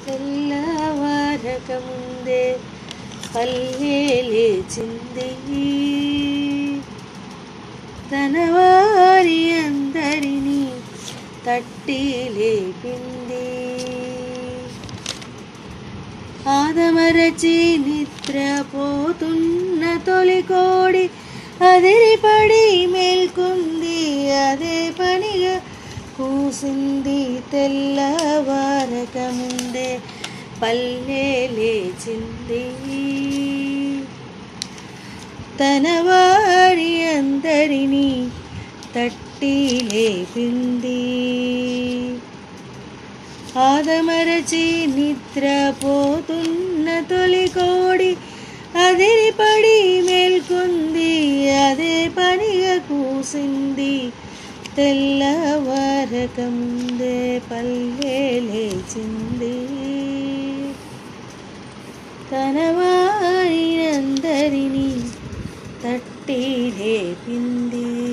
తెల్లవారక ముందే పల్లె లేచింది, తన వారి అందరినీ తట్టి లేపింది. ఆదమరచి నిద్రపోతున్న తొలి కోడి అదిరిపడి మేల్కొంది, అదే పనిగా కూసింది. తెల్లవారక ముందే పల్లె లేచింది, తన వారి అందరినీ తట్టి లేపింది. ఆదమరచి నిద్రపోతున్న తొలి కోడి అదిరిపడి మేల్కొంది, అదే పనిగా కూసింది. తెల్లవారక ముందే పల్లె లేచింది, తన వారి అందరినీ తట్టి లేపింది.